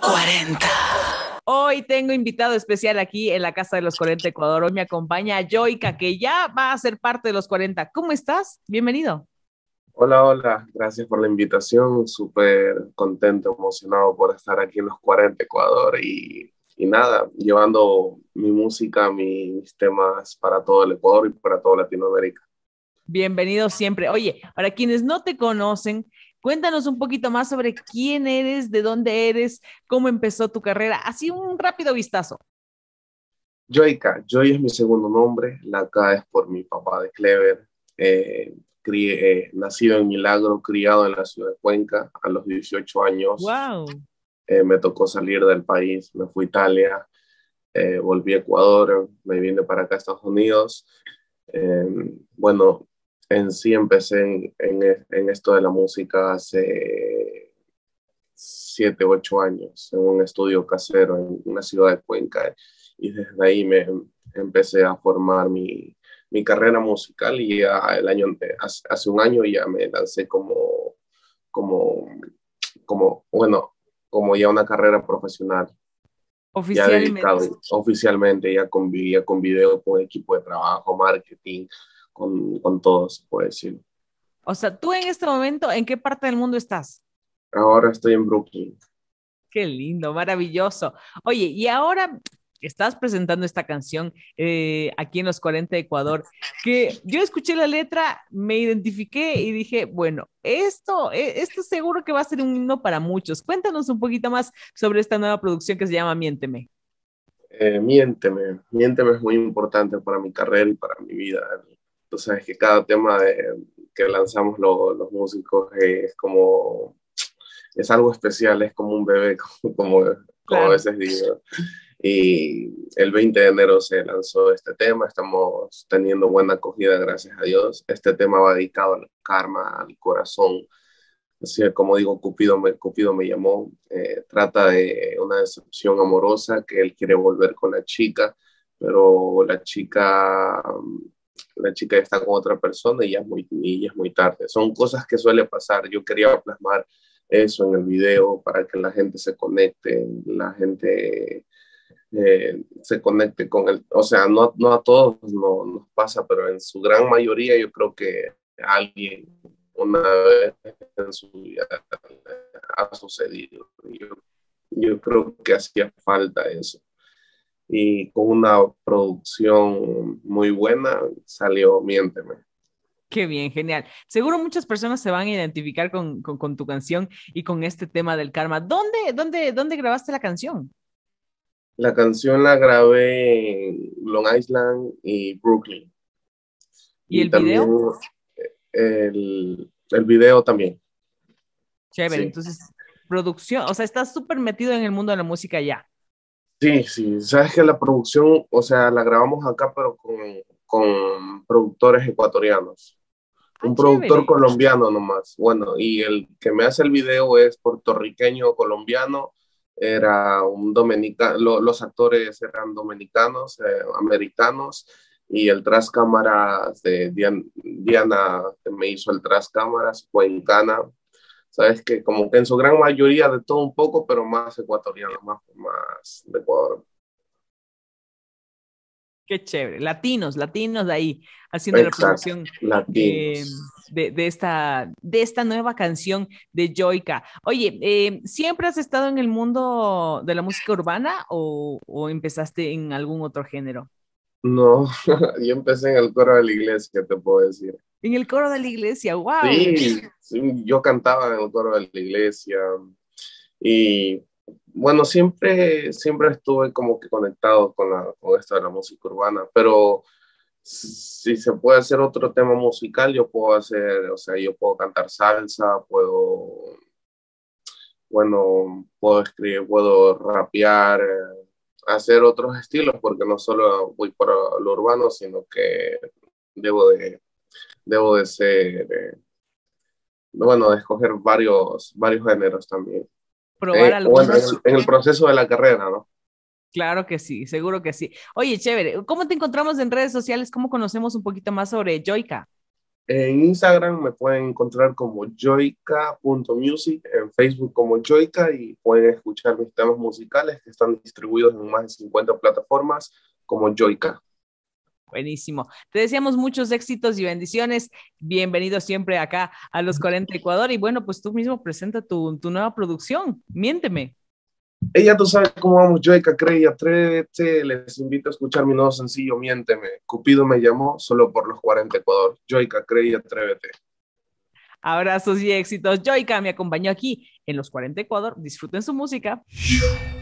40. Hoy tengo invitado especial aquí en la Casa de los 40 Ecuador. Hoy me acompaña Joyka, que ya va a ser parte de los 40. ¿Cómo estás? Bienvenido. Hola, hola, gracias por la invitación, súper contento, emocionado por estar aquí en los 40 Ecuador y nada, llevando mi música, mis temas para todo el Ecuador y para toda Latinoamérica. Bienvenido siempre. Oye, para quienes no te conocen, cuéntanos un poquito más sobre quién eres, de dónde eres, cómo empezó tu carrera. Así un rápido vistazo. Joyka, Joy es mi segundo nombre, la K es por mi papá de Clever, eh, nacido en Milagro, criado en la ciudad de Cuenca a los 18 años. Wow. Me tocó salir del país, me fui a Italia, volví a Ecuador, me vine para acá a Estados Unidos. Eh, bueno, en sí empecé en esto de la música hace 7, 8 años, en un estudio casero en una ciudad de Cuenca, y desde ahí me empecé a formar mi carrera musical y ya hace un año ya me lancé como, bueno, como ya una carrera profesional ya Oficialmente. dedicado oficialmente, ya con video, con equipo de trabajo, marketing, con todo, se puede decir. O sea, tú en este momento, ¿en qué parte del mundo estás? Ahora estoy en Brooklyn. Qué lindo, maravilloso. Oye, y ahora estás presentando esta canción aquí en los 40 de Ecuador, que yo escuché la letra, me identifiqué y dije, bueno, esto seguro que va a ser un himno para muchos. Cuéntanos un poquito más sobre esta nueva producción que se llama Miénteme. Miénteme es muy importante para mi carrera y para mi vida. Tú sabes que cada tema que lanzamos los músicos es algo especial, es como un bebé, como a Claro. veces digo. Y el 20 de enero se lanzó este tema, estamos teniendo buena acogida, gracias a Dios. Este tema va dedicado al karma, al corazón. Así como digo, Cupido me llamó. Trata de una decepción amorosa que él quiere volver con la chica, pero la chica está con otra persona y ya es muy tarde. Son cosas que suele pasar. Yo quería plasmar eso en el video para que la gente se conecte, la gente se conecte con él. O sea, no a todos nos pasa, pero en su gran mayoría yo creo que a alguien una vez en su vida ha sucedido. Yo creo que hacía falta eso. Y con una producción muy buena salió Miénteme. Qué bien, genial. Seguro muchas personas se van a identificar con tu canción y con este tema del karma. ¿Dónde grabaste la canción? La canción la grabé en Long Island y Brooklyn. ¿Y Y el también video? el video también. Chévere, Sí. entonces, producción, o sea, estás súper metido en el mundo de la música ya. Sí, sí, sabes que la producción, o sea, la grabamos acá, pero con productores ecuatorianos. Ah, Un productor chévere. colombiano nomás. Bueno, y el que me hace el video es puertorriqueño colombiano, era un dominicano, los actores eran dominicanos, americanos, y el tras cámaras de Diana, que me hizo el tras cámaras, cuencana. Sabes que como que en su gran mayoría de todo un poco, pero más ecuatoriano, más de Ecuador. Qué chévere. Latinos de ahí, haciendo la Exacto, producción eh, latinos. de esta nueva canción de Joyka. Oye, ¿siempre has estado en el mundo de la música urbana o empezaste en algún otro género? No, yo empecé en el coro de la iglesia, te puedo decir. En el coro de la iglesia, wow. Sí, sí, yo cantaba en el coro de la iglesia y bueno, siempre estuve como que conectado con esto de la música urbana, pero si se puede hacer otro tema musical, yo puedo hacer, o sea, yo puedo cantar salsa, puedo escribir, puedo rapear, hacer otros estilos, porque no solo voy por lo urbano, sino que debo de, debo de ser, de escoger varios géneros también. Probar Bueno, algunos. en el proceso de la carrera, ¿no? Claro que sí, seguro que sí. Oye, chévere. ¿Cómo te encontramos en redes sociales? ¿Cómo conocemos un poquito más sobre Joyka? En Instagram me pueden encontrar como joyka.music, en Facebook como Joyka y pueden escuchar mis temas musicales que están distribuidos en más de 50 plataformas como Joyka. Buenísimo. Te deseamos muchos éxitos y bendiciones. Bienvenido siempre acá a Los 40 Ecuador. Y bueno, pues tú mismo presenta tu nueva producción. Miénteme. Ella, tú sabes cómo vamos, Joyka, cree y atrévete. Les invito a escuchar mi nuevo sencillo, Miénteme. Cupido me llamó solo por los 40 Ecuador. Joyka, cree y atrévete. Abrazos y éxitos. Joyka me acompañó aquí en Los 40 Ecuador. Disfruten su música.